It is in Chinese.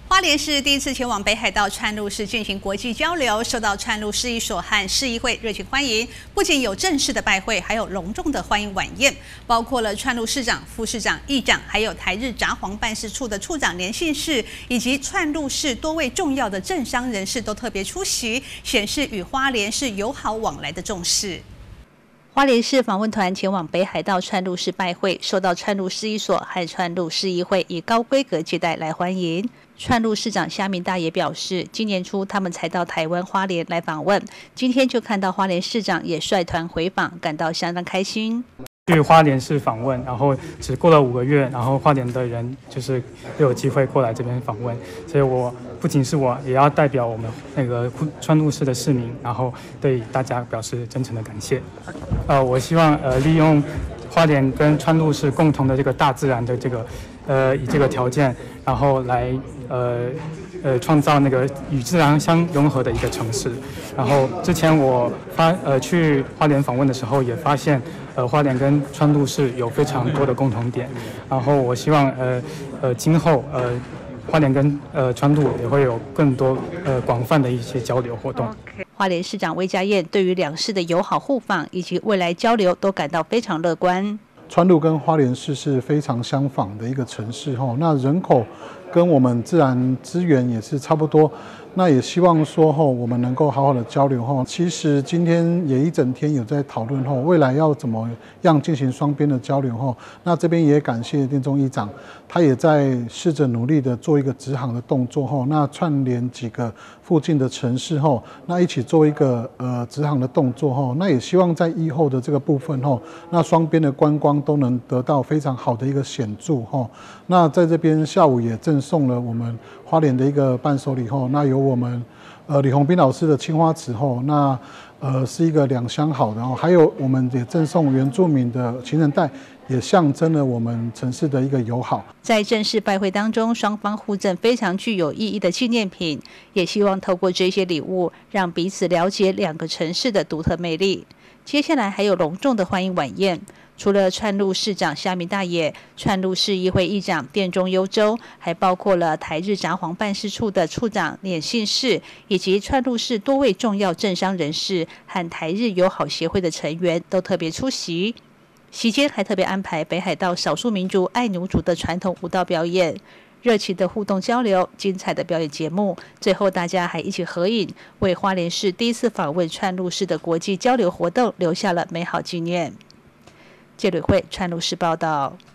花莲市第一次前往北海道川路市进行国际交流，受到川路市役所和市议会热情欢迎。不仅有正式的拜会，还有隆重的欢迎晚宴，包括了川路市长、副市长、议长，还有台日札幌办事处的处长连信士，以及川路市多位重要的政商人士都特别出席，显示与花莲市友好往来的重视。花莲市访问团前往北海道川路市拜会，受到川路市役所和川路市议会以高规格接待来欢迎。川路市长虾明大爷表示，今年初他们才到台湾花莲来访问，今天就看到花莲市长也率团回访，感到相当开心。 去花莲市访问，然后只过了5个月，然后花莲的人就是又有机会过来这边访问，所以我不仅是我，也要代表我们那个川路市的市民，然后对大家表示真诚的感谢。我希望利用花莲跟川路市共同的这个大自然的这个以这个条件，然后来创造那个与自然相融合的一个城市。然后之前我去花莲访问的时候，也发现花莲跟川路市有非常多的共同点。然后我希望今后花莲跟川路也会有更多广泛的一些交流活动。 花莲市长魏家燕对于两市的友好互访以及未来交流都感到非常乐观。 川路跟花莲市是非常相仿的一个城市哈，那人口跟我们自然资源也是差不多，那也希望说我们能够好好的交流哈。其实今天也一整天有在讨论未来要怎么样进行双边的交流哈。那这边也感谢店中议长，他也在试着努力的做一个直航的动作哈。那串联几个附近的城市哈，那一起做一个直航的动作哈。那也希望在以后的这个部分那双边的观光都能得到非常好的一个显著哈。那在这边下午也赠送了我们花莲的一个伴手礼那有我们李鸿斌老师的青花瓷那是一个2箱好的还有我们也赠送原住民的情人带，也象征了我们城市的一个友好。 在正式拜会当中，双方互赠非常具有意义的纪念品，也希望透过这些礼物，让彼此了解两个城市的独特魅力。接下来还有隆重的欢迎晚宴，除了川路市长虾明大爷、川路市议会议长店中优周，还包括了台日札幌办事处的处长连信士，以及川路市多位重要政商人士和台日友好协会的成员都特别出席。席间还特别安排北海道少数民族爱奴族的传统舞蹈表演，热情的互动交流，精彩的表演节目，最后大家还一起合影，为花莲市第一次访问川路市的国际交流活动留下了美好纪念。记者会川路市报道。